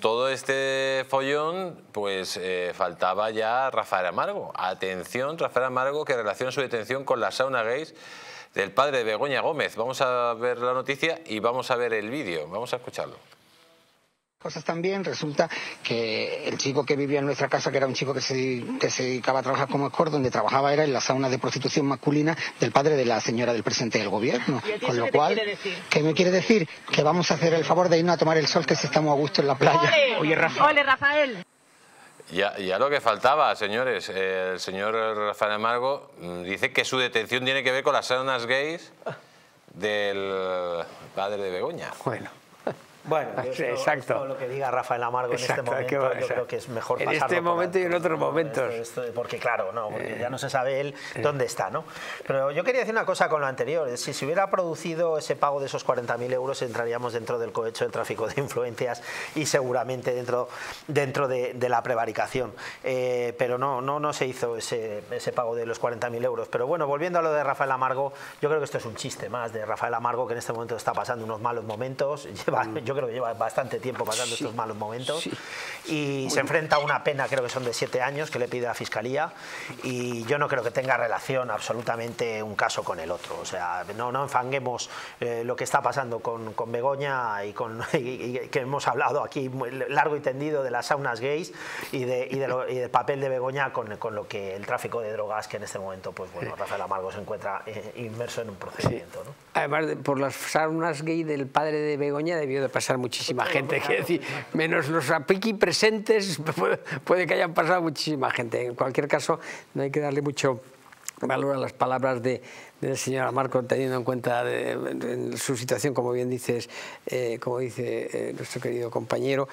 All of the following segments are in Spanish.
todo este follón, pues faltaba ya Rafael Amargo. Atención, Rafael Amargo, que relaciona su detención con la sauna gays del padre de Begoña Gómez. Vamos a ver la noticia y vamos a ver el vídeo. Vamos a escucharlo. Cosas también, resulta que el chico que vivía en nuestra casa, que era un chico que se dedicaba a trabajar como escort, donde trabajaba era en la sauna de prostitución masculina del padre de la señora del presidente del gobierno. Con lo cual, ¿qué me quiere decir? Que vamos a hacer el favor de irnos a tomar el sol, que si estamos a gusto en la playa. Oye, Rafael. Ya lo que faltaba, señores. El señor Rafael Amargo dice que su detención tiene que ver con las saunas gays del padre de Begoña. Bueno, exacto. Lo que diga Rafael Amargo en este momento, yo creo que es mejor pasarlo. En este momento y en otros momentos. Porque claro, porque ya no se sabe él dónde está, ¿no? Pero yo quería decir una cosa con lo anterior. Si se hubiera producido ese pago de esos 40.000 euros, entraríamos dentro del cohecho del tráfico de influencias y seguramente dentro de la prevaricación. Pero no se hizo ese pago de los 40.000 euros. Pero bueno, volviendo a lo de Rafael Amargo, yo creo que esto es un chiste más de Rafael Amargo, que en este momento está pasando unos malos momentos. Yo creo que lleva bastante tiempo pasando estos malos momentos y se enfrenta a una pena, creo que son de 7 años, que le pide la Fiscalía, y yo no creo que tenga relación absolutamente un caso con el otro. O sea, no enfanguemos lo que está pasando con Begoña y que hemos hablado aquí largo y tendido de las saunas gays y del papel de Begoña con lo que el tráfico de drogas, que en este momento, pues bueno, Rafael Amargo se encuentra inmerso en un procedimiento, ¿no? Además, por las saunas gay del padre de Begoña debió de pasar muchísima gente, quiero decir, menos los aquí presentes, puede que hayan pasado muchísima gente. En cualquier caso, no hay que darle mucho valor a las palabras del señor Amargo, teniendo en cuenta su situación, como bien dices, como dice nuestro querido compañero.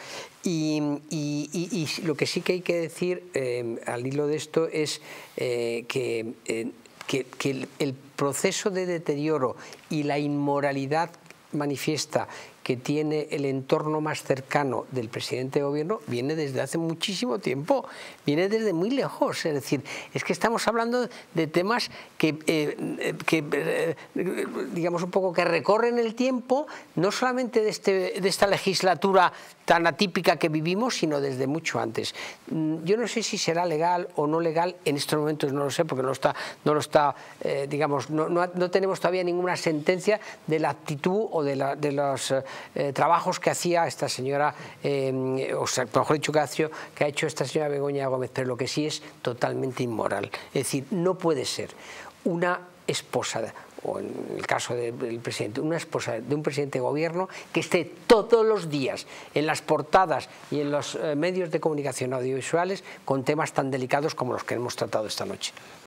Y lo que sí que hay que decir al hilo de esto es que el proceso de deterioro y la inmoralidad manifiesta que tiene el entorno más cercano del presidente de gobierno viene desde hace muchísimo tiempo, viene desde muy lejos. Es decir, es que estamos hablando de temas que digamos un poco que recorren el tiempo, no solamente de esta legislatura tan atípica que vivimos, sino desde mucho antes. Yo no sé si será legal o no legal, en estos momentos no lo sé, porque no tenemos todavía ninguna sentencia de la actitud o de los trabajos que hacía esta señora, o sea, mejor dicho, que ha hecho esta señora Begoña Gómez, pero lo que sí es totalmente inmoral. Es decir, no puede ser una esposa, o en el caso del presidente, una esposa de un presidente de gobierno que esté todos los días en las portadas y en los medios de comunicación audiovisuales con temas tan delicados como los que hemos tratado esta noche.